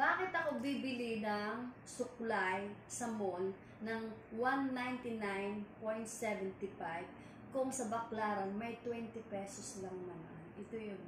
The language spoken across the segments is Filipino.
Bakit ako bibili ng suklay sa mall ng 199.75 kung sa Baclaran may 20 pesos lang naman? Ito yun.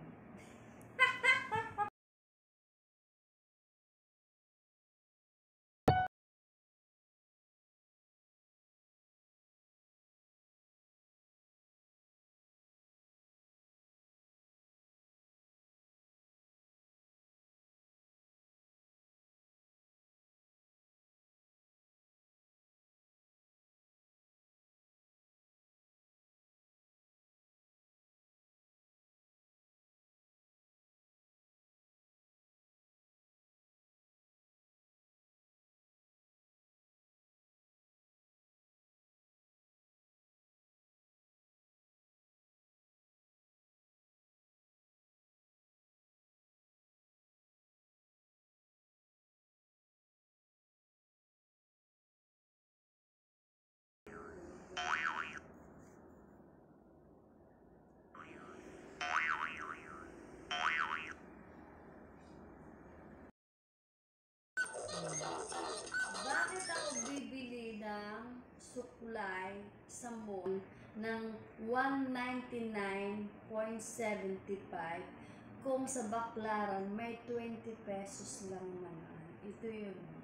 Bakit ako bibili ng suklay sa mall ng 199.75 kung sa Baclaran may 20 pesos lang naman? Ito yun.